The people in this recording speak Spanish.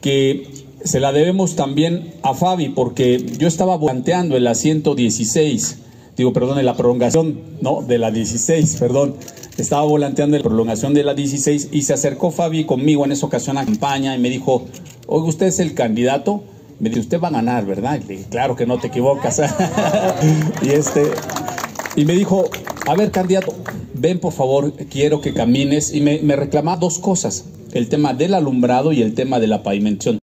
que se la debemos también a Fabi, porque yo estaba volanteando en la 116, en la prolongación, no, de la 16, perdón. Estaba volanteando en la prolongación de la 16 y se acercó Fabi conmigo en esa ocasión a campaña y me dijo, oiga, ¿usted es el candidato? Me dice, usted va a ganar, ¿verdad? Y le dije, claro que no te equivocas. Y me dijo, a ver, candidato, ven por favor, quiero que camines. Y me reclamaba dos cosas, el tema del alumbrado y el tema de la pavimentación.